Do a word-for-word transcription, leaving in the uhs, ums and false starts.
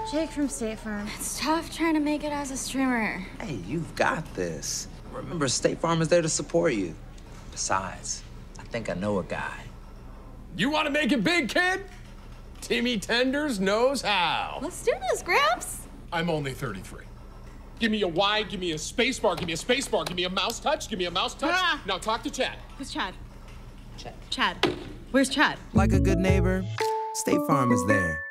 Jake from State Farm. It's tough trying to make it as a streamer. Hey, you've got this. Remember, State Farm is there to support you. Besides, I think I know a guy. You want to make it big, kid? Timmy Tenders knows how. Let's do this, Gramps. I'm only thirty-three. Give me a Y, give me a space bar, give me a space bar, give me a mouse touch, give me a mouse touch. Ah. Now talk to Chad. Who's Chad? Chad. Chad. Where's Chad? Like a good neighbor, State Farm is there.